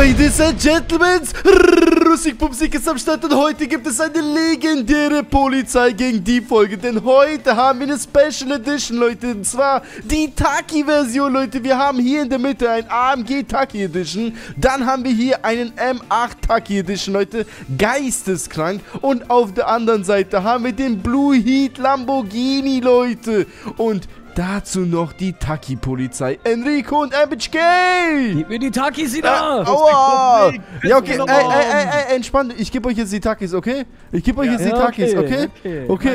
Ladies and Gentlemen, Russikpupsik ist am Start und heute gibt es eine legendäre Polizei gegen Dieb-Folge, denn heute haben wir eine Special Edition, Leute, und zwar die Taki-Version, Leute. Wir haben hier in der Mitte ein AMG Taki Edition, dann haben wir hier einen M8 Taki Edition, Leute, geisteskrank, und auf der anderen Seite haben wir den Blue Heat Lamborghini, Leute, und dazu noch die Taki-Polizei. Enrico und MHK! Gib mir die Takis wieder! Aua! Ja, okay, ey, entspannt. Ich gebe euch jetzt die Takis, okay? Ich gebe euch jetzt die Takis, okay? Okay,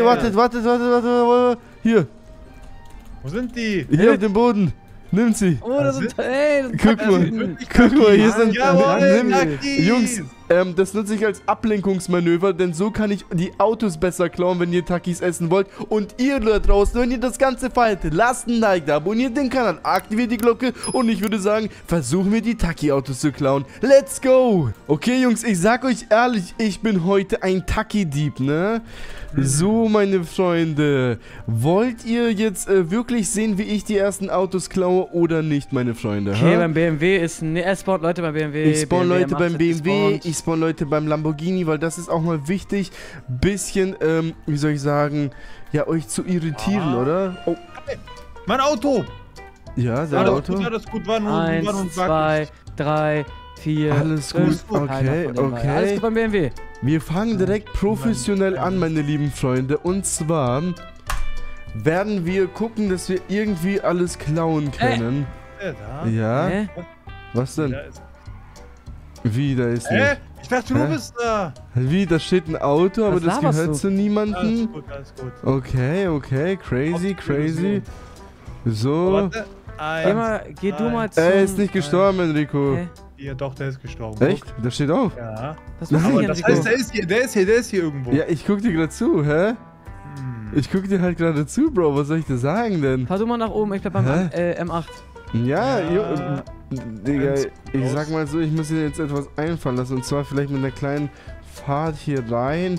wartet. Hier. Wo sind die? Hier auf dem Boden. Nimm sie. Oh, das sind... Ey, Guck mal, hier sind... Jawohl, Jungs, das nutze ich als Ablenkungsmanöver, denn so kann ich die Autos besser klauen, wenn ihr Takis essen wollt. Und ihr da draußen, wenn ihr das Ganze feiert, lasst ein Like da, abonniert den Kanal, aktiviert die Glocke und ich würde sagen, versuchen wir die Taki-Autos zu klauen. Let's go! Okay, Jungs, ich sag euch ehrlich, ich bin heute ein Taki-Dieb, ne? So, meine Freunde, wollt ihr jetzt wirklich sehen, wie ich die ersten Autos klaue oder nicht, meine Freunde? Okay, beim BMW ist ein... Er spawnt Leute beim BMW. Ich spawn Leute beim BMW, gespawnt. ich spawn Leute beim Lamborghini, weil das ist auch mal wichtig, bisschen, wie soll ich sagen, ja, euch zu irritieren, oder? Oh. Mein Auto! Ja, sein Auto? Alles gut, war nur 1, 2, 3, 4, Alles 5, gut, okay. Alles gut beim BMW. Wir fangen direkt professionell an, meine lieben Freunde, und zwar werden wir gucken, dass wir irgendwie alles klauen können. Da? Ja? Hä? Was denn? Da ist... Wie, da ist nicht. Ich dachte, du bist da. Wie, da steht ein Auto, aber Was das laberst gehört du? zu niemandem? Alles gut. Okay, crazy. So. Warte. Geh du mal zum... Er ist nicht gestorben, Enrico. Hä? Ja, doch, der ist gestorben. Echt? Das steht auf. Ja. Was machst du Aber hier, das Enrico? heißt, der ist hier irgendwo. Ja, ich guck dir gerade zu, hä? Ich guck dir halt gerade zu, Bro. Was soll ich dir sagen denn? Fahr du mal nach oben, ich bleib beim M8. Ja, Ja. Digga, Wenn's ich los- sag mal so, ich muss dir jetzt etwas einfallen lassen. Und zwar vielleicht mit einer kleinen Fahrt hier rein.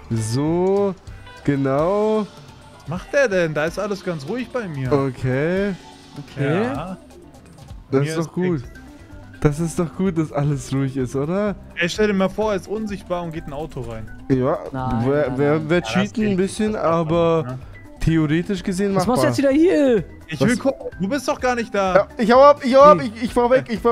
So, genau. Was macht der denn? Da ist alles ganz ruhig bei mir. Okay, Okay. Ja. das Mir ist doch gut. nichts. Das ist doch gut, dass alles ruhig ist, oder? Ey, stell dir mal vor, er ist unsichtbar und geht ein Auto rein. Ja, Nein, wer das cheaten geht ein bisschen, nicht. aber Ne? theoretisch gesehen Was machbar. machst du jetzt wieder hier? Ich Was? will gucken. Du bist doch gar nicht da. Ja, ich hau ab, ich fahr weg, ich fahr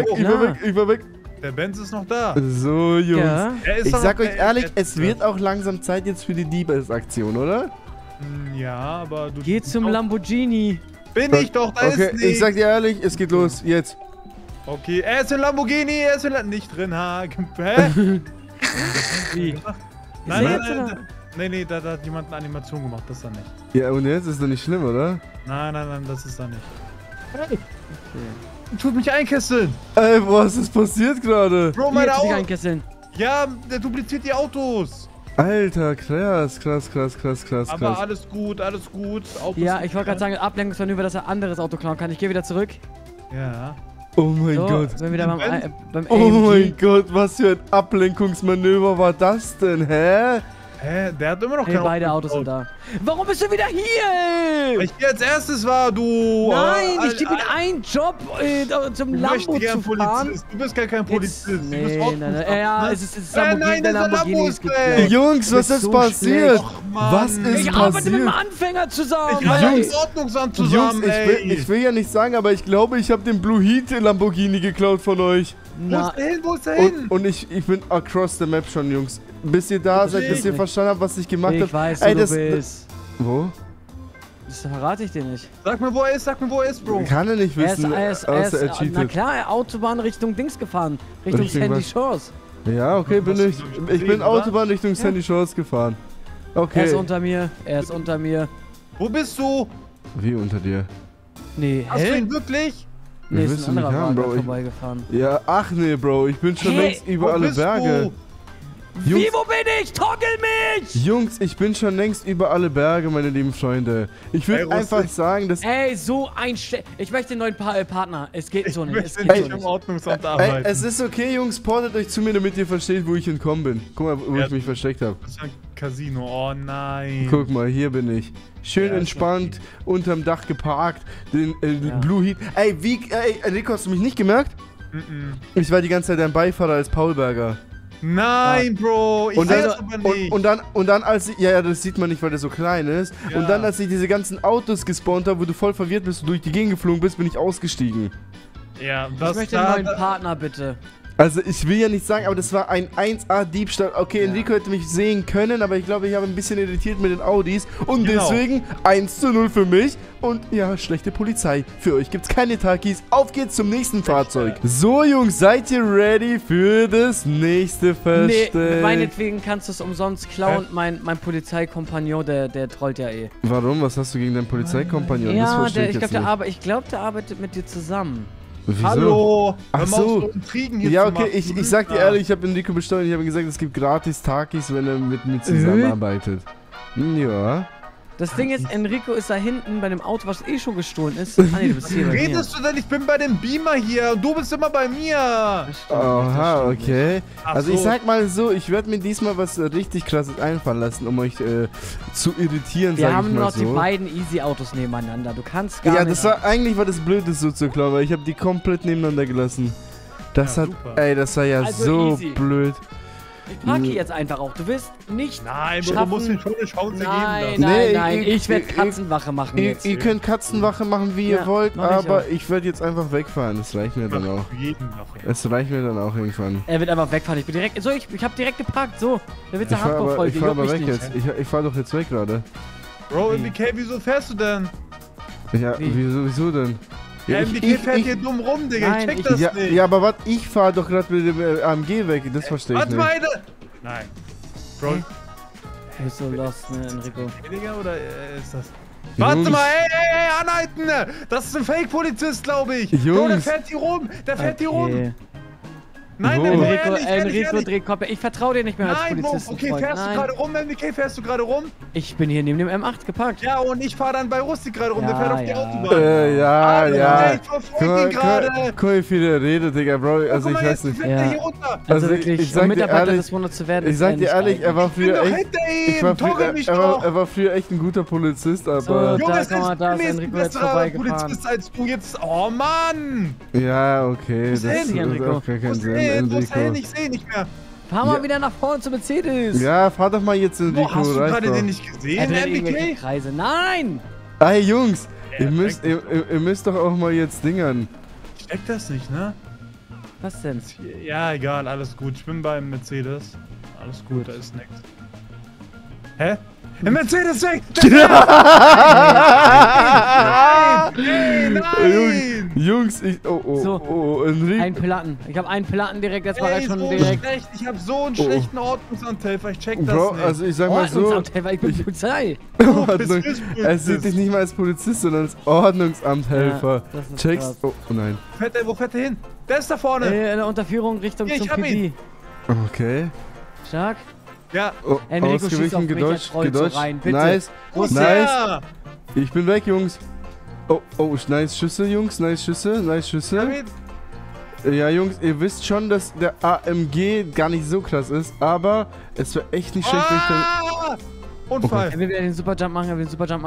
weg. Der Benz ist noch da. So, Jungs. Ja. Er ist Ich doch sag noch- euch ehrlich, er- es wird auch langsam Zeit jetzt für die Diebesaktion, oder? Ja, aber du... Geh zum Lamborghini. Bin ich doch, da Okay, ist nicht. ich sag dir ehrlich, es geht los, jetzt. Okay, er ist in Lamborghini, er ist in nicht drin, Hä? Wie? Nein, nee, da hat jemand eine Animation gemacht, das ist er nicht. Ja, und jetzt ist doch nicht schlimm, oder? Nein, das ist er nicht. Hey! Tut mich einkesseln! Ey, was ist passiert gerade? Bro, Wie meine jetzt dich Autos! einkesseln? Ja, der dupliziert die Autos! Alter, krass. Aber alles gut, Autos Ja, ich sind wollte gerade da. sagen, Ablenkungsmanöver, dass er ein anderes Auto klauen kann. Ich gehe wieder zurück. Ja. Oh mein So, Gott. sind wieder beim Oh AMG. mein Gott, was für ein Ablenkungsmanöver war das denn, hä? Hä? Der hat immer noch Hey, kein beide Autos sind da. Warum bist du wieder hier? Weil ich hier als erstes war, du! Nein, ich gebe ihm einen Job, zum Du Lambo möchtest gern zu fahren. Polizist. Du bist gar kein Polizist. Jetzt, du bist nee, Ordnungsamt, nein. Ja, ne? es ist Nein, der dieser Lamborghini Lambo ist ist geklaut. weg. Jungs, was Du bist ist so passiert? schlecht. Och, Mann. Was ist Ich arbeite mit einem passiert? Anfänger zusammen. Ich arbeite Jungs, im Ordnungsamt zusammen, Jungs, ey. ich will ja nicht sagen, aber ich glaube, ich habe den Blue Heat Lamborghini geklaut von euch. Na, Wo ist der hin? Und ich bin across the map schon, Jungs. Bis ihr da seid, bis ihr verstanden habt, was ich gemacht habe. ich weiß, wo du bist. Wo? Das verrate ich dir nicht. Sag mir, wo er ist, Bro. Kann er nicht wissen, Er außer er na cheatet. klar, Autobahn Richtung Dings gefahren. Richtung Richtung Sandy was? Shores. Ja, okay, bin Hast du, ich. glaub ich, Ich gesehen, bin oder? Autobahn Richtung Sandy Shores gefahren. Er Okay. ist unter mir. Wo bist du? Wie unter dir? Nee, Hast du hä? ihn wirklich? Nee, ist willst ein du mich anderer haben, Wagen Bro? vorbeigefahren. Ja, ach nee, Bro, ich bin schon Hey, längst über Wo alle bist Berge. Jungs, Wie, wo bin ich? Toggle mich! Jungs, ich bin schon längst über alle Berge, meine lieben Freunde. Ich Hey, würde Russi. einfach sagen, dass... Ey, so ein Ich möchte einen neuen Partner. Es geht so Ich nicht. Es möchte geht nicht so im nicht. Ordnungsamt Ey, arbeiten. es ist okay, Jungs, portet euch zu mir, damit ihr versteht, wo ich entkommen bin. Guck mal, wo Ja. ich mich versteckt habe. Das ist ein Casino. Oh nein. Guck mal, hier bin ich. Schön Ja, ist entspannt, unterm Dach geparkt, den Ja. Blue Heat. Ey, Enrico, hast du mich nicht gemerkt? Ich war die ganze Zeit dein Beifahrer als Paulberger. Nein, Bro, ich sehe das aber nicht. Und dann als ich, ja, das sieht man nicht, weil der so klein ist. Ja. Und dann, als ich diese ganzen Autos gespawnt habe, wo du voll verwirrt bist und durch die Gegend geflogen bist, bin ich ausgestiegen. Ja, ich möchte einen neuen Partner, bitte. Also, ich will ja nicht sagen, aber das war ein 1A-Diebstahl. Okay, ja. Enrico hätte mich sehen können, aber ich glaube, ich habe ein bisschen irritiert mit den Audis. Und deswegen 1:0 für mich. Und ja, schlechte Polizei. Für euch gibt's keine Takis. Auf geht's zum nächsten Fahrzeug. So, Jungs, seid ihr ready für das nächste Versteck? Nee, meinetwegen kannst du es umsonst klauen. Mein Polizeikompagnon, der trollt ja eh. Warum? Was hast du gegen deinen Polizeikompagnon? Ja, ich glaube, der arbeitet mit dir zusammen. Wieso? Hallo! Ach so. Ja, okay, ich ich sag dir ehrlich, ich habe Enrico bestohlen, ich habe gesagt, es gibt gratis Takis, wenn er mit mir zusammenarbeitet. Ja. Das Ding ist, Enrico ist da hinten bei dem Auto, was eh schon gestohlen ist. Ah nee, du bist hier bei mir. Redest du denn? Ich bin bei dem Beamer hier und du bist immer bei mir. Aha, okay. Also ich sag mal so, ich werde mir diesmal was richtig krasses einfallen lassen, um euch zu irritieren, Wir haben nur noch die beiden Easy-Autos nebeneinander. Du kannst gar nicht... Ja, eigentlich war das blöd, das so zu klauen, weil ich habe die komplett nebeneinander gelassen. Das war ja also so easy. Blöd. Ich parke jetzt einfach auch. Du willst nicht. Nein, du musst mir schon eine Chance geben. Nein. Ich werde Katzenwache machen jetzt. Ihr könnt Katzenwache machen, wie ihr wollt, aber ich werde jetzt einfach wegfahren. Das reicht mir dann auch. Es reicht mir dann auch irgendwann. Er wird einfach wegfahren. Ich bin direkt. So, ich habe direkt geparkt. So, der wird der Hardcore-Folge. Ich fahr aber weg jetzt. Ich fahr doch jetzt weg gerade. Bro, MBK, wieso fährst du denn? Ja, wieso denn? Ja, MBK fährt hier dumm rum, Digga. Ich check das nicht. Ja, aber was? Ich fahr doch gerade mit dem AMG weg. Das verstehe ich nicht. Warte mal, nein. Bro. Du bist so lost, ne, Enrico. Digga, oder ist das... Warte mal, ey, anhalten! Das ist ein Fake-Polizist, glaube ich. Bro, der fährt hier rum. Der fährt hier rum. Nein, Enrico dreht Kopf. Ich vertraue dir nicht mehr als Polizist. Okay, fährst du gerade rum, MBK? Fährst du gerade rum? Ich bin hier neben dem M8 geparkt. Ja, und ich fahre dann bei Rusty gerade rum. Der fährt auf die Autobahn. Ja. Ich verfolge ihn gerade. Guck mal, wie viel der redet, Digga, Bro. Also, ich weiß nicht. Also wirklich, ich sag dir ehrlich, des Monats zu werden. Ich sag dir ehrlich, er war früher echt ein guter Polizist, aber... So, da ist Enrico jetzt vorbeigefahren. Polizist als du jetzt. Oh, Mann! Ja, okay. Das ist auch keinen Sinn. Du musst hin, ich sehe nicht mehr. Fahr mal wieder nach vorne zu Mercedes. Ja, fahr doch mal jetzt in Enrico. Hast du gerade den nicht gesehen, MBK? Kreise. Nein! Ey, Jungs, ihr müsst doch auch mal jetzt dingern. Steckt das nicht, ne? Was denn? Ja, egal, alles gut. Ich bin beim Mercedes. Alles gut, da ist nichts. Hä? Der Mercedes weg! Nein! Jungs, Enrico. Ein Platten. Ich habe einen Platten direkt, das war ja schon direkt. Schlecht. Ich habe so einen schlechten Ordnungsamthelfer, ich check das nicht. Also ich sag mal so. Ordnungsamthelfer, ich bin Polizei. Er sieht dich nicht mal als Polizist, sondern als Ordnungsamthelfer. Ja, checkst. Oh nein. Wo fährt er hin? Der ist da vorne. In der Unterführung Richtung zum PD. Okay. Stark. Ja. Enrico schießt auf mich, gedodged. Rein, bitte. Nice. Ich bin weg, Jungs. Nice Schüsse, Jungs. Nice Schüsse. Ja, Jungs, ihr wisst schon, dass der AMG gar nicht so krass ist, aber es wäre echt nicht schlecht, wenn ich dann... Unfall. Er will den Superjump machen, Ich will Superjump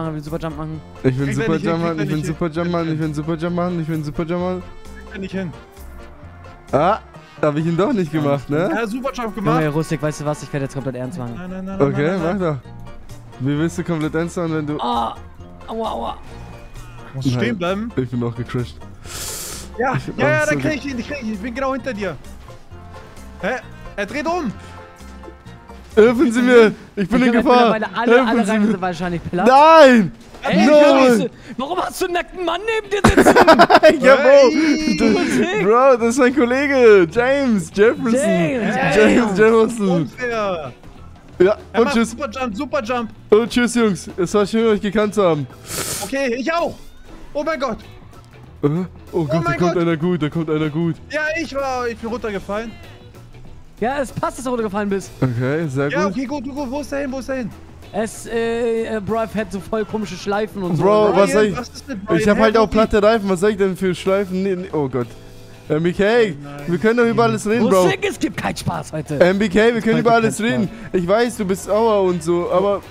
machen. Ich nicht hin. Hab ich ihn doch nicht gemacht, ne? Ja, Superjump gemacht. Ja, Rustik, weißt du was? Ich werde jetzt komplett ernst machen. Nein. Okay, mach doch. Wie willst du komplett ernst machen, wenn du... Aua. Musst du stehen bleiben? Ich bin auch gecrashed. Ja, dann krieg ich ihn. Ich bin genau hinter dir. Hä? Er dreht um. Helfen Sie mir! Ich bin in Gefahr! Alle Reifen sind wahrscheinlich platt. Nein! Nein! Warum hast du einen nackten Mann neben dir sitzen? Ja, Bro, das ist mein Kollege, James Jefferson. Unfair. Ja, und tschüss. Superjump. Und tschüss, Jungs. Es war schön, euch gekannt zu haben. Okay, ich auch. Oh mein Gott. Oh Gott, da kommt einer gut. Ja, ich bin runtergefallen. Ja, es passt, dass du runtergefallen bist. Okay, sehr gut. Ja, okay, gut. Wo ist der hin? Bro fährt so voll komische Schleifen und so. Bro, was soll ich? Ich hab halt auch platte Reifen. Was soll ich denn für Schleifen? Oh Gott. MBK, wir können doch über alles reden, Bro. Es gibt keinen Spaß heute. MBK, wir können über alles reden. Ich weiß, du bist sauer und so, aber...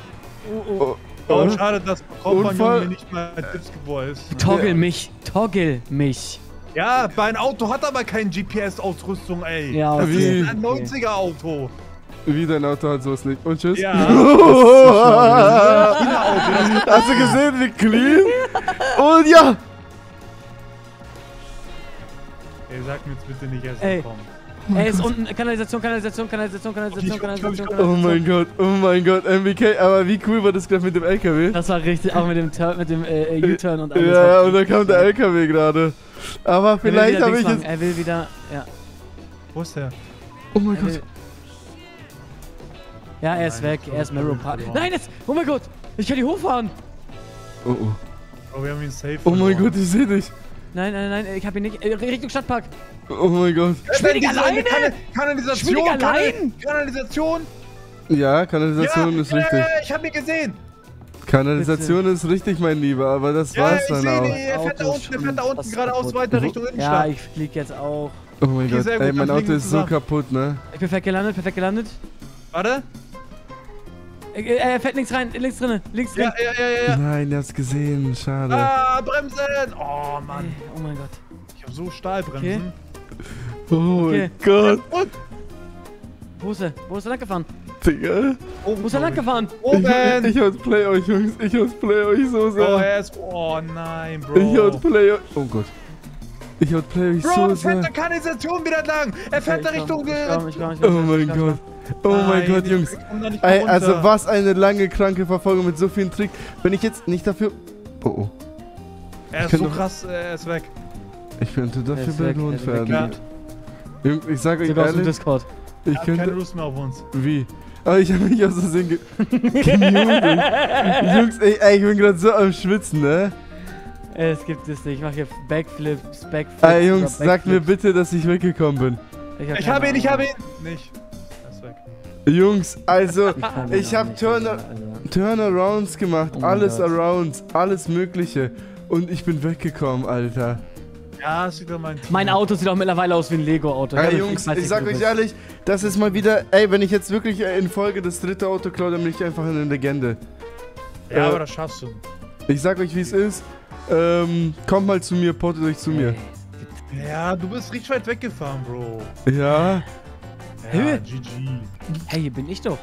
Schade, dass Kompagnon mir nicht mal Tipps geboren ist. Toggle mich. Ja, mein Auto hat aber keine GPS-Ausrüstung, ey. Ja, das wie? ist ein 90er-Auto. Wie dein Auto hat sowas nicht. Und tschüss. Ja. Hast du gesehen, wie clean? Und ja. Ey, sag mir jetzt bitte nicht erst Ey. kommen. Ey, ist unten Kanalisation. Oh mein Gott, MBK, aber wie cool war das gerade mit dem LKW? Das war richtig, auch mit dem U-Turn und alles. Ja, und da kam der LKW gerade. Aber vielleicht habe ich jetzt... Er will wieder, ja. Wo ist der? Oh mein Gott. Ja, er ist weg, er ist Marrow Park. Nein, jetzt! Oh mein Gott! Ich kann die hochfahren! Oh. Oh, wir haben ihn safe Oh mein verloren. Gott, ich seh dich. Nein, ich hab ihn nicht. Richtung Stadtpark! Oh mein Gott. Spiel ich alleine? Kanalisation! Spiel ich allein? Kanalisation! Ja, Kanalisation ist richtig. Ich hab ihn gesehen! Kanalisation ist richtig, mein Lieber, aber das war's ich dann sehe auch. ihn. Er fährt da unten geradeaus weiter Richtung Ja, Innenstadt. ich flieg jetzt auch. Oh mein Okay, Gott, sehr gut, ey, mein dann Auto fliegen wir ist so zusammen. kaputt, ne? Ich bin perfekt gelandet. Warte. Er fährt links rein, links drin. Ja. Nein, ihr habt's gesehen, schade. Ah, Bremsen! Oh, Mann. Oh mein Gott. Ich hab so Stahlbremsen. Oh mein Okay. Gott, Und Wo ist er? Wo ist er lang gefahren? Digga. Wo ist er lang gefahren? Oben! Ich outplay euch, Jungs. Ich outplay euch so Oh, sehr. er ist... Oh, nein, Bro. Ich outplay euch. Oh Gott. Ich outplay euch Bro, so er fährt sehr. der Kanalisation wieder entlang. Er fährt da Richtung... Oh mein Gott. Oh mein Gott, Jungs. Ey, also was eine lange, kranke Verfolgung mit so vielen Tricks. Wenn ich jetzt nicht dafür... Oh. Er ist kann so doch- krass, er ist weg. Ich könnte dafür ist weg, belohnt er ist weg. werden. Ja. Jungs, ich sag euch Sogar aus dem ehrlich, Discord. ich Er hat keine könnte... Lust mehr auf uns. Wie? Aber ich habe mich aus Versehen gemutet. Jungs, ey, ich bin gerade so am Schwitzen, ne? Es gibt es nicht. Ich mache hier Backflips. Ey, Jungs, oder sagt mir Backflips. bitte, dass ich weggekommen bin. Ich hab ihn. Nicht. Er ist weg. Jungs, also, kann ich ihn auch habe nicht, Alter. Turnarounds gemacht, Oh mein alles Gott. Arounds, alles Mögliche. Und ich bin weggekommen, Alter. Ja, das ist wieder mein Team. Mein Auto sieht auch mittlerweile aus wie ein Lego-Auto. Ey, Ja, Jungs, weiß ich nicht, sag wie du euch bist. ehrlich, das ist mal wieder, ey, wenn ich jetzt wirklich in Folge das dritte Auto klaue, dann bin ich einfach eine Legende. Ja, aber das schaffst du. Ich sag euch, wie es ist. Kommt mal zu mir, portet euch zu mir. Ja, du bist richtig weit weggefahren, Bro. Ja, Ja, Hä? GG. Hey, hier bin ich doch.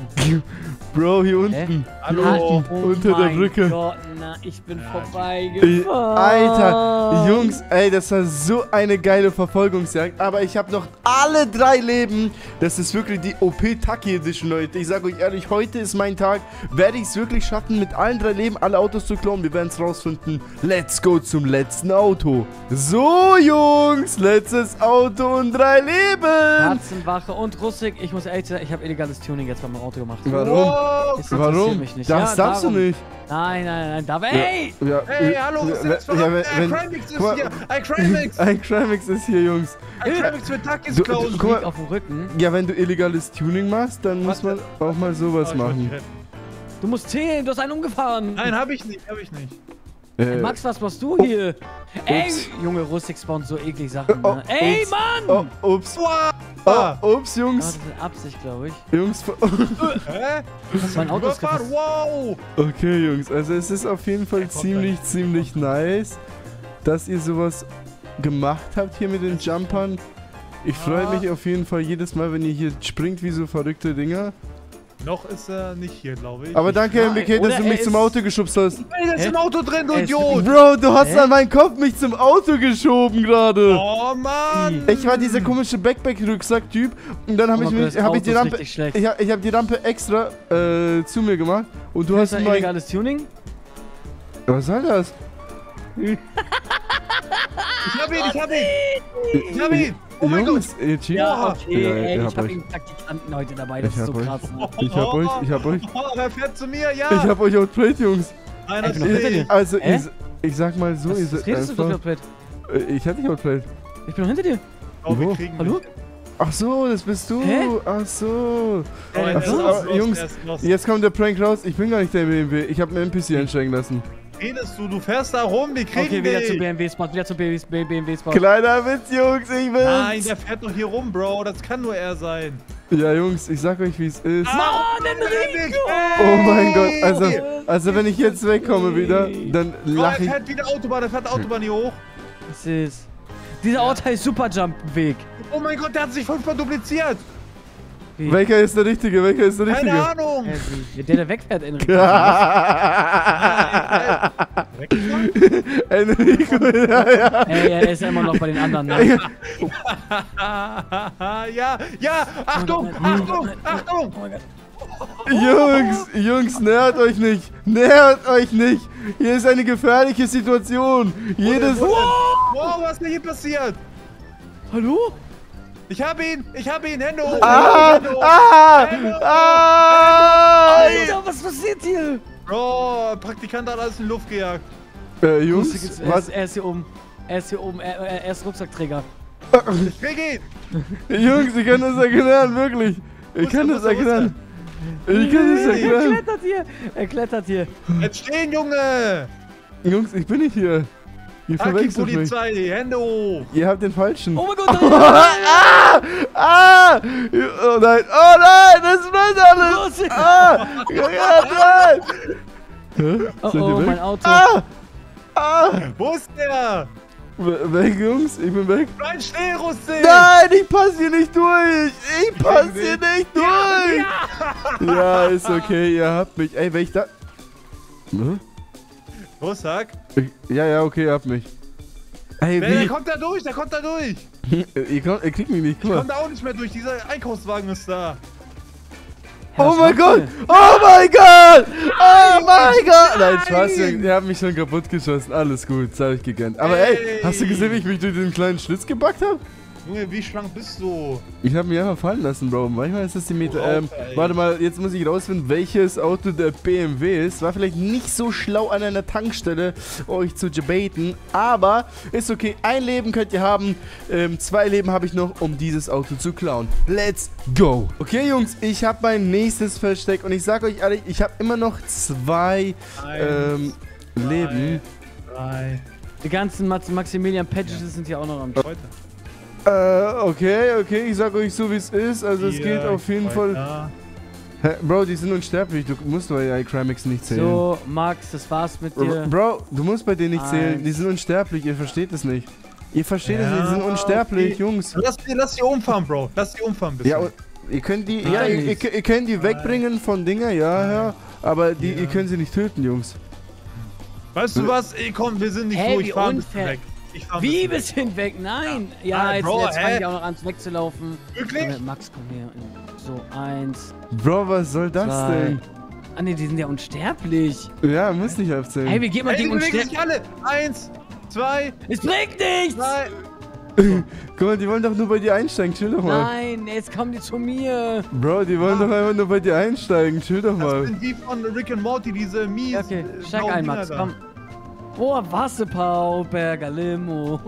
Bro, hier unten. Hallo. Unter der Brücke. Oh Gott, na, ich bin Ja, vorbeigefahren. Alter, Jungs, ey, das war so eine geile Verfolgungsjagd. Aber ich habe noch alle 3 Leben. Das ist wirklich die OP-Taki Edition, Leute. Ich sag euch ehrlich, heute ist mein Tag. Werde ich es wirklich schaffen, mit allen 3 Leben alle Autos zu klauen? Wir werden es rausfinden. Let's go zum letzten Auto. So, Jungs, letztes Auto und 3 Leben. Katzenwache und Russik. Ich muss ehrlich sagen, ich habe illegales Tuning jetzt bei meinem Auto gemacht. Warum? Wow. Es interessiert Warum? mich nicht. Das Ja, darfst du darum. nicht. Nein, darf Ey! Ja, Hey, hallo, was ist denn das für ein Crimix ist guck mal, hier? Ein Crimix! Ein Crimix ist hier, Jungs. Ein Crimix mit Takis Du- klauen! guck mal, Lieg auf dem Rücken. Ja, wenn du illegales Tuning machst, dann muss man auch mal sowas Oh, ich wollte dich machen. retten. Du musst zählen, du hast einen umgefahren. Nein, hab ich nicht. Max, was machst du hier? Ey, Junge, Russik spawnt so eklig Sachen. Oh, Ne? Ey, ups. Mann! Oh, ups. Wow. Oh, ups, Ja, Jungs. das ist Absicht, glaube ich. Jungs. Hä? Mein Auto ist Überfahren? Wow! Okay, Jungs. Also es ist auf jeden Fall ziemlich nice, dass ihr sowas gemacht habt hier mit den Jumpern. Ich freue mich auf jeden Fall jedes Mal, wenn ihr hier springt wie so verrückte Dinger. Noch ist er nicht hier, glaube ich. Aber danke, Nein, MBK, dass oder du er mich zum ist- Auto geschubst hast. Ey, der ist im Auto drin, du Er ist Idiot! Bro, du hast Hä? an meinen Kopf mich zum Auto geschoben gerade. Oh, Mann! Ich war dieser komische Backpack-Rucksack-Typ und dann habe Oh ich, mein mich, Gott, hab ich das die Auto ist Rampe, richtig schlecht. ich hab die Rampe extra zu mir gemacht und du Ist hast das mein... illegales Tuning? Was soll das? Ich hab ihn! Oh mein Gott! Jungs, ihr cheat? Ja, okay, Ja, ey, ihr ich habt hab euch. einen Praktikanten heute dabei, das Ich ist so hab euch. krass. Ne? Ich hab euch. Oh, er fährt zu mir, ja! Ich hab euch outplayed, Jungs. Nein, Ich das bin noch hinter dir. nicht. Also, Hä? ich sag mal so, ihr Was seid redest du doch einfach... Outplayed? Ich hab dich outplayed. Ich bin noch hinter dir. Oh, wir Wo? kriegen Hallo? mich. Ach so, das bist du. Hä? Ach so. Oh, er Ach ist so, lost, Jungs, er ist lost. jetzt kommt der Prank raus. Ich bin gar nicht der BMW. Ich hab einen NPC einsteigen lassen. Redest du? Du fährst da rum, wir kriegen Okay, wieder dich! zum BMW-Spot, wieder zum BMW-Spot. Kleiner Witz, Jungs, ich bin's. Nein, der fährt doch hier rum, Bro. Das kann nur er sein. Ja, Jungs, ich sag euch, wie es ist. Mann, Enrico! Oh mein Gott, also wenn ich jetzt wegkomme wieder, dann Oh, er lache ich. fährt wieder Autobahn, er fährt Autobahn hier hoch. Was ist? Dieser Ort heißt Superjump-Weg. Oh mein Gott, der hat sich 5-mal dupliziert. Wie? Welcher ist der Richtige? Welcher ist der Richtige? Keine Ahnung. Der wegfährt, Enrico. Enrico, ja. Ey, er ist immer noch bei den anderen. Ne? Ja, Achtung, Achtung, Achtung. Oh mein Gott. Jungs, nähert euch nicht. Nähert euch nicht. Hier ist eine gefährliche Situation. Jedes... Wow, was ist denn hier passiert? Hallo? Ich hab ihn, Hände hoch. Alter, was passiert hier? Bro, Praktikant hat alles in die Luft gejagt. Jungs, was? Er ist hier oben. Er ist Rucksackträger. Ich krieg ihn. Jungs, ich kann das erklären, wirklich. Ich kann das erklären. Er klettert hier. Jetzt stehen, Junge. Jungs, ich bin nicht hier. Ihr verwechselt mich. Polizei, Hände hoch. Ihr habt den falschen. Oh mein Gott. Oh nein, das brennt alles. Nein. Oh, mein Auto. Wo ist der? Weg, Jungs, ich bin weg. Bleib stehen, Rustig. Nein, ich passe hier nicht durch. Ja, ist okay, ihr habt mich. Ey, wenn ich da... Rusak? Ja, okay, ihr habt mich. Ey, Der kommt da durch, ihr kriegt mich nicht, Ich guck mal. komm da auch nicht mehr durch, dieser Einkaufswagen ist da. Oh mein Gott! Nein, Spaß, ihr habt mich schon kaputt geschossen. Alles gut, das hab ich gegönnt. Aber ey, hast du gesehen, wie ich mich durch den kleinen Schlitz gebackt habe? Junge, wie schlank bist du? Ich habe mich einfach fallen lassen, Bro. Manchmal ist das die Meter. Warte mal, jetzt muss ich rausfinden, welches Auto der BMW ist. War vielleicht nicht so schlau an einer Tankstelle, euch zu debaten. Aber ist okay. Ein Leben könnt ihr haben. 2 Leben habe ich noch, um dieses Auto zu klauen. Let's go. Okay, Jungs, ich habe mein nächstes Versteck. Und ich sage euch ehrlich, ich habe immer noch 2 Leben. 3. Die ganzen Maximilian Patches sind hier auch noch am Start. Okay, ich sag euch so wie es ist, also es geht auf jeden Fall... Hä, Bro, die sind unsterblich, du musst bei iCrimex nicht zählen. So, Max, das war's mit dir. Bro, du musst bei denen nicht zählen, die sind unsterblich, ihr versteht es nicht. Ihr versteht es nicht, die sind unsterblich, okay. Jungs. Lass die umfahren, Bro, lass die umfahren bitte. Ja, ihr könnt die, ihr könnt die wegbringen von Dinger, ja, aber ihr könnt sie nicht töten, Jungs. Weißt du was, ey, komm, wir sind nicht so, ich fahr ein bisschen weg. Wie bisschen weg? Nein! Ja, jetzt fange ich auch noch an wegzulaufen. Wirklich? Max, komm her. So, 1. Bro, was soll das 2. denn? Ah ne, die sind ja unsterblich. Ja, muss nicht aufzählen. Hey, wir gehen mal gegen unsterblich. alle. 1, 2. Es bringt nichts! 3. Guck mal, die wollen doch nur bei dir einsteigen, chill doch mal. Nein, jetzt kommen die zu mir. Bro, die wollen doch einfach nur bei dir einsteigen, chill doch mal. Das sind die von Rick and Morty, diese mies. Okay, steig ein, Max, komm. Oh, Wasserpau, Berger Limo.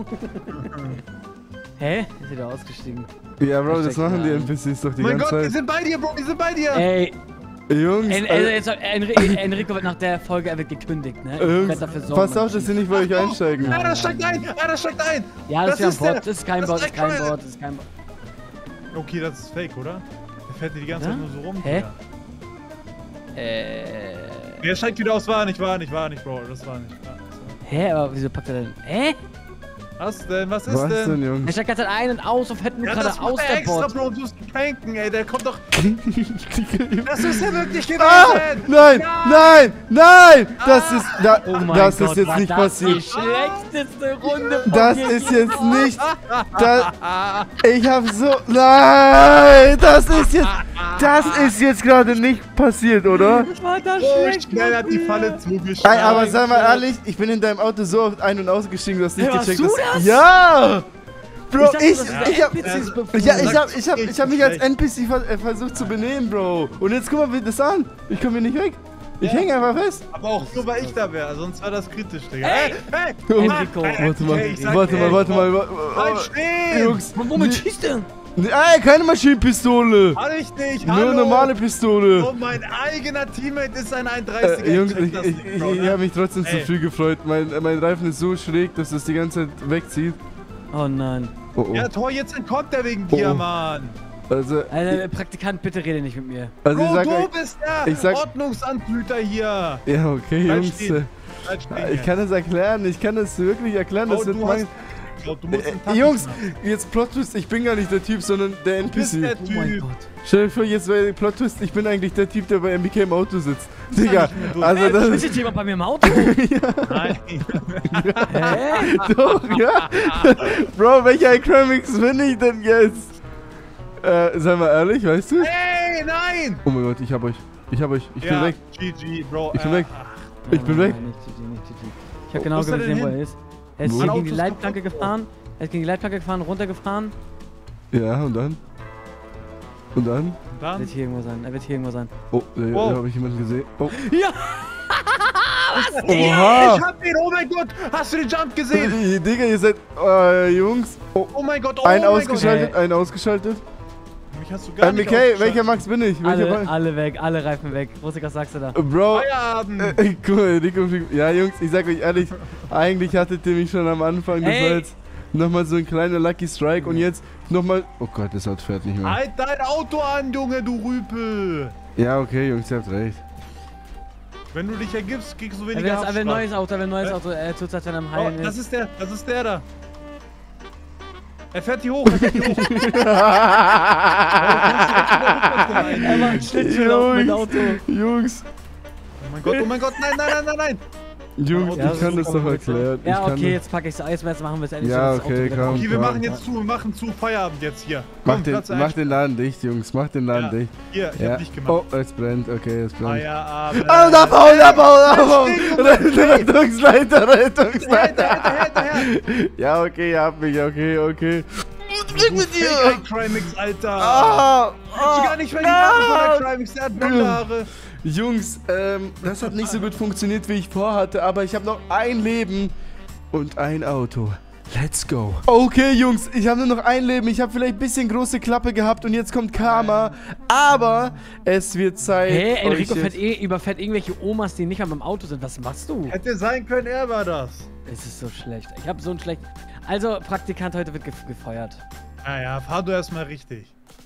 Hä? Ist wieder ausgestiegen. Ja, Bro, das machen die NPCs doch die ganze Zeit. Mein Gott, die sind bei dir, Bro, die sind bei dir. Ey. Jungs, Enrico wird nach der Folge, er wird gekündigt, ne? Ich werd dafür sorgen. Passt auf, dass sie nicht bei euch einsteigen. Einer steigt ein, Ja, das ist ja ein Bot, das ist kein Bot, Okay, das ist fake, oder? Der fährt hier die ganze Zeit nur so rum. Hä? Der steigt wieder aus, war nicht, Bro, das war nicht. Hä, aber wieso packt er denn? Hä? Was denn? Was ist denn? Jungs? Er steigt gerade ein und aus und fährt nur gerade aus der extra, Bot. Bro, du musst pranken, ey, der kommt doch... Das ist ja wirklich gewesen! Nein! Das ist... das ist jetzt nicht passiert. Die schlechteste Runde von Das mir ist hier. jetzt nicht... Ich hab so... Nein! Das ist jetzt gerade nicht passiert, oder? Das war das schlecht. Schnell hat die Falle zugeschlagen. Ey, aber sei mal ehrlich, ich bin in deinem Auto so oft ein- und ausgestiegen, du hast nicht Warst gecheckt, du dass... das? Ja! Bro, ich hab mich als schlecht. NPC versucht zu benehmen, Bro. Und jetzt guck mal das an. Ich komme hier nicht weg. Ich hänge einfach fest. Aber auch nur, weil ich da wäre, sonst wäre das kritisch, Digga. Hey! Enrico. Warte mal. Bleib stehen! Jungs. Womit schießt der? Ey, keine Maschinenpistole. Hab ich nicht, Nur hallo! normale Pistole. Oh, mein eigener Teammate ist ein 31er. Jungs, Check das nicht, Bro, ich ne? habe mich trotzdem zu viel gefreut. Mein Reifen ist so schräg, dass es die ganze Zeit wegzieht. Oh nein. Oh. Ja, Tor, jetzt entkommt er wegen dir, Mann. Also, Praktikant, bitte rede nicht mit mir. also Bro, ich sag du euch, bist ich der sag- Ordnungsanhüter hier. ja, okay, Bleib Jungs. stehen. Bleib stehen Ich jetzt. kann das erklären. Ich kann das wirklich erklären. Oh, Das wird du mein... geklaut. Du musst den Taxi Jungs, machen. jetzt Plot-Twist, ich bin gar nicht der Typ, sondern der Du bist NPC. der Oh mein Typ. Gott. Stell dir vor, jetzt wäre Plot-Twist, ich bin eigentlich der Typ, der bei MBK im Auto sitzt. Digga, nicht mehr durch. also das Ist jetzt jemand bei mir im Auto? Nein. Hä? doch, ja. Bro, welcher Acromix bin ich denn jetzt? Sei mal ehrlich, weißt du? Hey, nein! Oh mein Gott, ich hab euch. Ich bin weg. GG, Bro. Ich bin weg. Ich bin weg. Nein, nicht GG, nicht GG. Ich hab genau Wo ist er denn gesehen, wo hin? er ist. Er ist Wo? hier Mein gegen die Auto ist Leitplanke kaputt. gefahren. Er ist gegen die Leitplanke gefahren, runtergefahren. Ja, und dann? Und dann? Und Er dann? wird hier irgendwo sein. Er wird hier irgendwo sein. Oh, Wow. da habe ich jemanden gesehen. Oh. Ja! Oha! Ich hab ihn, oh mein Gott! Hast du den Jump gesehen? Digga, ihr seid Jungs. Oh, Oh mein Gott, oh ein mein ausgeschaltet, Gott. ein ausgeschaltet. Gott! Mich hast du gar nicht MBK, welcher ausgeschaltet. Max bin ich? Welcher Alle weg, alle Reifen weg. Rusik, was sagst du da? Bro, Feierabend! guck mal, Rico, ja Jungs, ich sag euch ehrlich, eigentlich hattet ihr mich schon am Anfang, das Ey. war jetzt nochmal so ein kleiner Lucky Strike und jetzt nochmal, oh Gott, das Auto fährt nicht mehr. Halt dein Auto an, Junge, du Rüpel! Ja, okay, Jungs, ihr habt recht. Wenn du dich ergibst, kriegst du Er weniger will ein Haftstrafe. neues Auto, er will ein neues Hä? Auto. Er tut, als wenn er am Oh, Heilen das ist. ist der da. Er fährt hier hoch, er fährt hier hoch. Er macht Schlittschuh mit Auto. Jungs, Oh mein Gott, nein, nein, nein, nein, nein. Jungs, Ja, ich kann das super doch gut. erklären. Ja, ich kann okay, jetzt packe ich es aus. Jetzt machen wir es endlich. Ja, so, dass das okay, Auto wieder komm. kommt. Okay, wir machen jetzt zu, wir machen zu Feierabend jetzt hier. Mach Komm, Platz mach den Laden dicht, Jungs, mach den Laden Ja. dicht. Hier, ich Ja. hab dich gemacht. Oh, es brennt, okay, es brennt. Feierabend. Oh, da bauen, da bauen, da bauen! Hey. Rettungsleiter, Rettungsleiter! Hinterher. Ja, okay, ihr habt mich, okay. Du Fake Crimix, Alter. Ah, Kannst du gar nicht mehr die Nase von der Crimix, der hat blonde Haare. Jungs, das hat nicht so gut funktioniert, wie ich vorhatte, aber ich habe noch ein Leben und ein Auto. Let's go. Okay, Jungs, ich habe nur noch ein Leben. Ich habe vielleicht ein bisschen große Klappe gehabt und jetzt kommt Karma. Aber es wird Zeit. Hey, Enrico euch jetzt- überfährt irgendwelche Omas, die nicht mehr beim Auto sind. Was machst du? Hätte sein können, er war das. Es ist so schlecht. Ich habe so einen schlechten... Also, Praktikant heute wird gefeuert. Naja, fahr du erstmal richtig.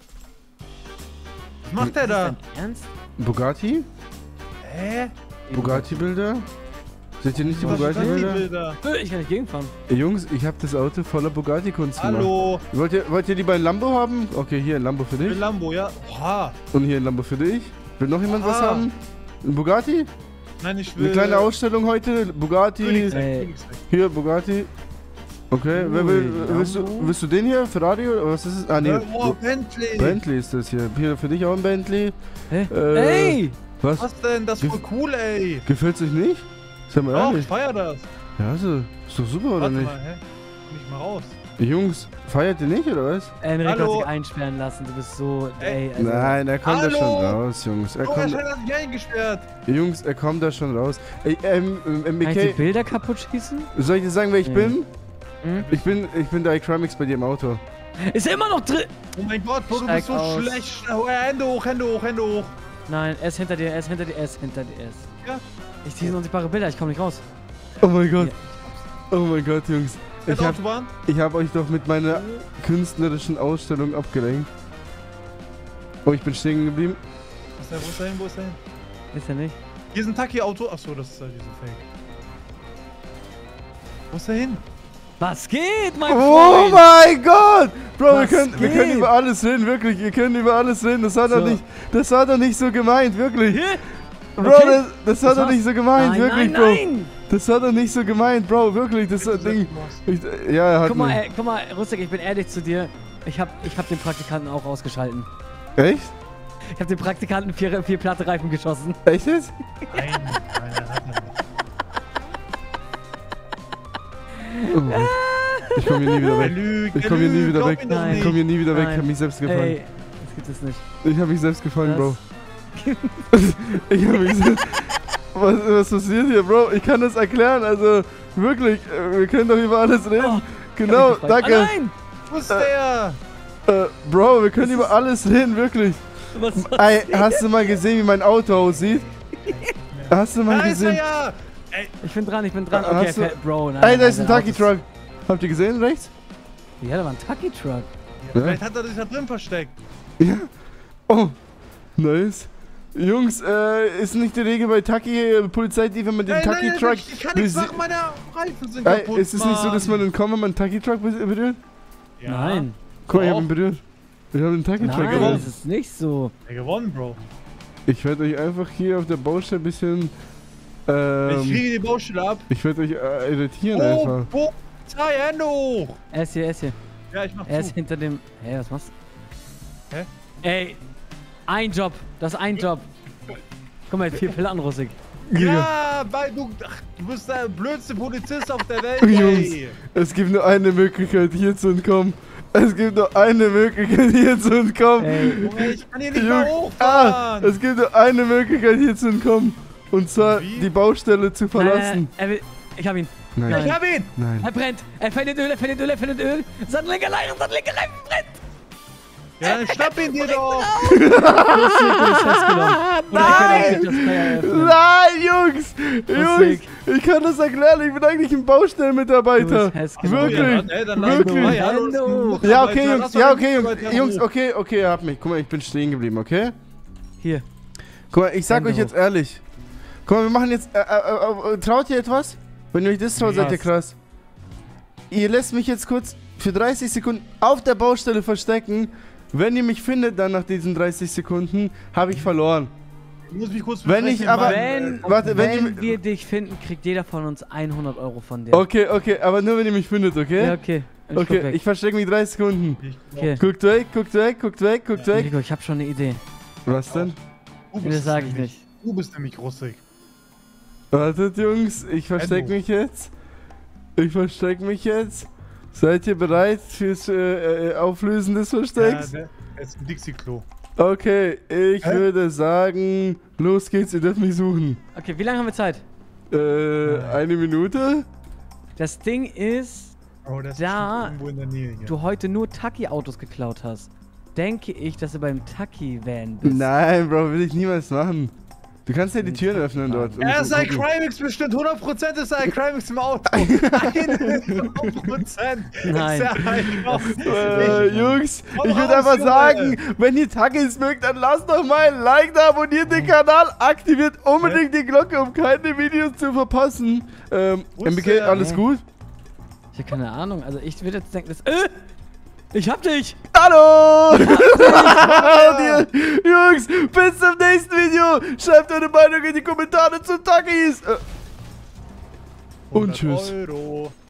Was macht der Ist da? das dein Ernst? Bugatti? Hä? Bugatti-Bilder? Seht ihr nicht die Was sind das die Bugatti-Bilder? Bilder? Ich kann nicht gegenfahren. Jungs, ich habe das Auto voller Bugatti-Kunst gemacht. Hallo? Wollt ihr lieber ein Lambo haben? Okay, hier ein Lambo für Für dich. Lambo, ja? Oha. Und hier ein Lambo für dich. Will noch jemand was Aha. haben? Ein Bugatti? Nein, ich will... Eine kleine Ausstellung heute. Bugatti. Königsegg, Ey. Königsegg. Hier, Bugatti. Okay, wer will, willst du den hier? Ferrari oder was ist es? Ah, nee. Oh, Bentley. Bentley ist das hier. Hier für dich auch ein Bentley. Hä? Äh, Ey! Was? Was denn? Das ist voll cool, ey. Gefällt's euch nicht? Sag mal Doch, ich ehrlich. feier das. Ja, also, ist doch super, oder Warte nicht? mal, hä? Komm ich mal raus. Jungs, feiert ihr nicht, oder was? Enrico hat Hallo? sich einsperren lassen. Du bist so... Ey. Ey, also, Nein, er kommt da Hallo? schon raus, Jungs. Er Oh, er kommt, hat mich eingesperrt. Jungs, er kommt da schon raus. Ey, Kann ich die MBK, Bilder kaputt schießen? soll ich dir sagen, wer ich Ja. bin? Hm? Ich bin der Icramix bei dir im Auto. Ist er immer noch drin? Oh mein Gott, Bro, du Steig bist so aus. schlecht. Oh, Hände hoch, Hände hoch, Hände hoch. Nein, er ist hinter dir, er ist hinter dir, er ist hinter dir. Er ist. Ja. Ich ziehe unsichtbare Bilder, ich komme nicht raus. Oh mein Gott, Hier, oh mein Gott, Jungs. Fährt Autobahn. Ich hab euch doch mit meiner künstlerischen Ausstellung abgelenkt. Oh, ich bin stehen geblieben. Wo ist der, wo ist der hin, wo ist der hin? Ist er nicht? Hier ist ein Taki-Auto. Achso, das ist ja diese Fake. Wo ist der hin? Was geht, mein Oh Freund? mein Gott! Bro, wir Was können geht? über alles reden, wirklich. Wir können über alles reden. Das hat er So. nicht, das hat er nicht so gemeint, wirklich. Hä? Bro, Okay. das hat er war's? nicht so gemeint, Nein, wirklich, nein, Bro. nein! Das hat er nicht so gemeint, Bro, wirklich. Das Ding. Ja, er hat Guck mal, Rustik, ich bin ehrlich zu dir. Ich hab den Praktikanten auch ausgeschalten. Echt? Ich hab den Praktikanten vier platte Reifen geschossen. Echt jetzt? Nein, nein, er hat nicht. Oh. Ich komme hier nie wieder Er weg. lügt, Ich er komme hier nie lügt, wieder glaub weg. ihn doch Nein. Ich komme hier nie wieder weg. Ich Nein. habe mich selbst gefallen. Ey, das gibt es nicht. Ich habe mich selbst gefallen, Das- Bro. Ich habe mich selbst... Was passiert hier, Bro? Ich kann das erklären, also wirklich, wir können doch über alles reden. Oh, Genau, Ich hab mich gefreut. danke. Ah, nein! Wo ist der? Bro, wir können über alles reden, wirklich. Was Ey, hast du mal gesehen, wie mein Auto aussieht? Hast du mal Da ist er gesehen? ja. Ey, Ich bin dran, ich bin dran. Hast Okay, du- fährt, Bro, nein. Ey, da nein, ist ein dein Auto Taki-Truck. Habt ihr gesehen, rechts? Ja, da war ein Taki-Truck. vielleicht hat er sich da drin versteckt. Ja. Oh, nice. Jungs, ist nicht die Regel bei Polizeidieb, wenn man den Taki-Truck... Ich kann nichts machen, meine Reifen sind kaputt, ist es nicht so, dass man entkommt, wenn man einen Taki-Truck berührt? Ja. Nein. Guck mal, ich hab ihn berührt. Ich hab den Taki-Truck Nein, berührt. das ist nicht so. Ja, gewonnen, Bro. Ich werde euch einfach hier auf der Baustelle ein bisschen... Ich kriege die Baustelle ab. Ich werde euch irritieren einfach. Polizei, Hände hoch! Er ist hier. Ja, ich mach Er ist zu. hinter dem... Hä, was machst du? Hä? Ey, ein Job. Das ist ein Job. Guck mal, 4 Pille an, Russig. Ja, weil du bist der blödste Polizist auf der Welt, Jungs, ey. es gibt nur eine Möglichkeit, hier zu entkommen. Es gibt nur eine Möglichkeit, hier zu entkommen. Ey, Junge, ich kann hier nicht mehr Jungs, hochfahren. es gibt nur eine Möglichkeit, hier zu entkommen. Und zwar Wie? die Baustelle zu verlassen. er will... Ich hab ihn. Nein. Ich hab ihn! Nein. Er brennt. Er findet Öl. Sattellenker Reifen brennt. Ja, dann schnapp ihn dir doch! Russig, du bist festgenommen. Nein! Nein, Jungs! Russig. Ich kann das erklären, ich bin eigentlich ein Baustellenmitarbeiter. Du bist festgenommen. Wirklich? Ja, dann Wirklich? lass mal, du bist ein Ja, Ja, Mitarbeiter. okay, Jungs, Lass doch ja, den okay, Mitarbeiter Jungs, hoch. okay, ihr habt mich. Guck mal, ich bin stehen geblieben, okay? Hier. Guck mal, ich sag Hände euch jetzt ehrlich. Guck mal, wir machen jetzt, traut ihr etwas? Wenn ihr euch das traut, seid ihr krass. Ihr lässt mich jetzt kurz für 30 Sekunden auf der Baustelle verstecken. Wenn ihr mich findet, dann nach diesen 30 Sekunden, habe ich verloren. Ich muss mich kurz Wenn ich aber- Warte, Wenn wir dich finden, kriegt jeder von uns 100 Euro von dir. Okay, aber nur wenn ihr mich findet, okay? Ja, okay. Ich guck Okay, weg. ich verstecke mich 30 Sekunden. Okay. Guckt weg. Nico, ich hab schon eine Idee. Was denn? Das sag ich nicht. Du bist nämlich russig. Wartet, Jungs, ich verstecke mich jetzt. Seid ihr bereit fürs Auflösen des Verstecks? Ja, der ist ein Dixie-Klo. Okay, ich würde sagen, los geht's, ihr dürft mich suchen. Okay, wie lange haben wir Zeit? 1 Minute? Das Ding ist, Oh, der ist Da- bestimmt irgendwo in der Nähe hier. du heute nur Taki-Autos geklaut hast. Denke ich, dass du beim Taki-Van bist. Nein, Bro, will ich niemals machen. Du kannst ja die Türen öffnen dort. und Er ist ein gucken. Crimix bestimmt, 100% ist er ein Crimix im Auto. 100%. Nein. Ist er einfach. Jungs, Komm ich würde raus, einfach Junge. sagen, wenn ihr Takis mögt, dann lasst doch mal ein Like da, abonniert den Kanal, aktiviert unbedingt die Glocke, um keine Videos zu verpassen. Wo ist MBK, der? alles gut? Ich habe keine Ahnung. Also ich würde jetzt denken, dass... ich hab dich! Hallo! Jungs, bis zum nächsten Video. Schreibt eure Meinung in die Kommentare zu Takis. Und 100 tschüss. Euro.